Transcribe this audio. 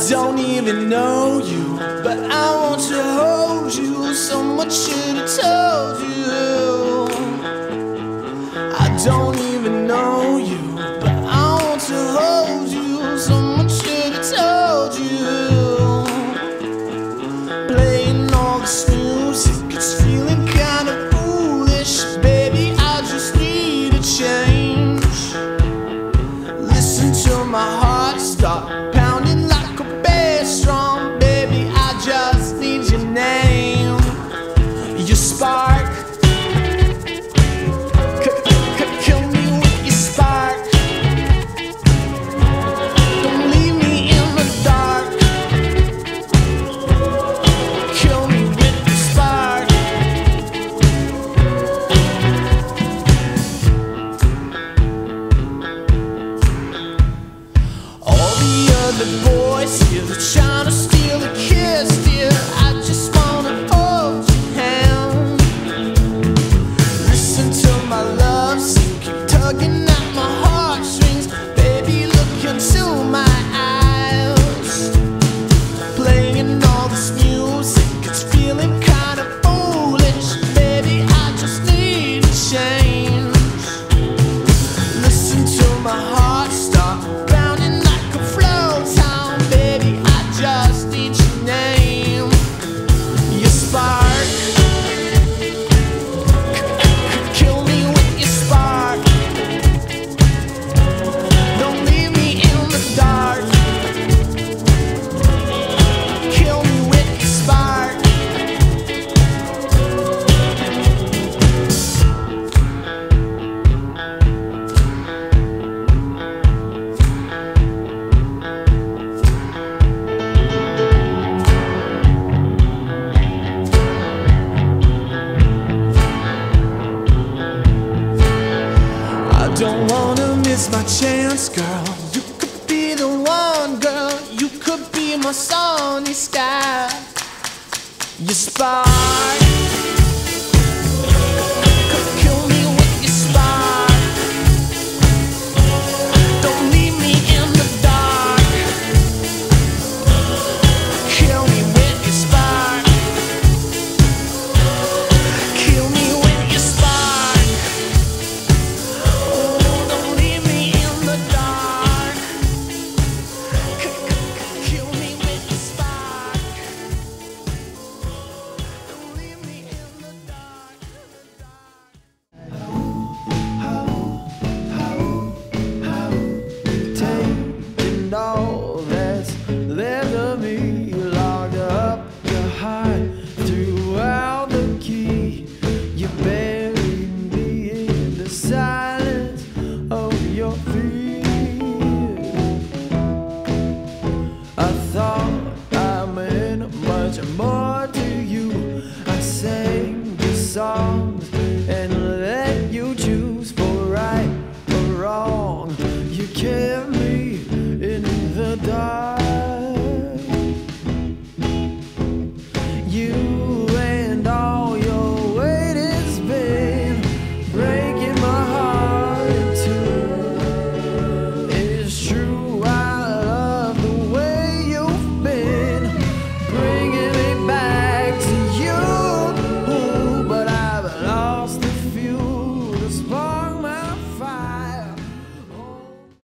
don't even know you, but I want to hold you. Someone should have told you. I don't even know you, but I want to hold you. Someone should have told you. Playing all this music, it's feeling kind of foolish. Baby, I just need a change. Listen to my heart start pounding like a bass drum. Baby, I just need your name, your spark. Kill me with your spark. Don't leave me in the dark. Kill me with your spark. All the other boys here, they're trying to steal a kiss, dear. I just wanna hold your hand. Listen to my love sing, keep tugging at my heartstrings. Baby, look into my eyes. Playing all this music, it's feeling kind of foolish. Baby, I just need a change. Listen to my heart start pounding like a flow town. Baby, I just need your name, your spark. Kill me with your spark. Don't leave me in the dark. Kill me with your spark. I don't wanna miss my chance, girl. You could be the one, girl. You could be my sunny sky, your spark. Kill me with your spark. Don't leave me in the dark. Kill me with your spark. Kill me with your spark. Don't leave me in the dark. Kill me with your spark. Don't leave me in the dark. Taking all that's left of me, locked up your heart throughout the key. You buried me in the silence of your fear. I thought I meant much more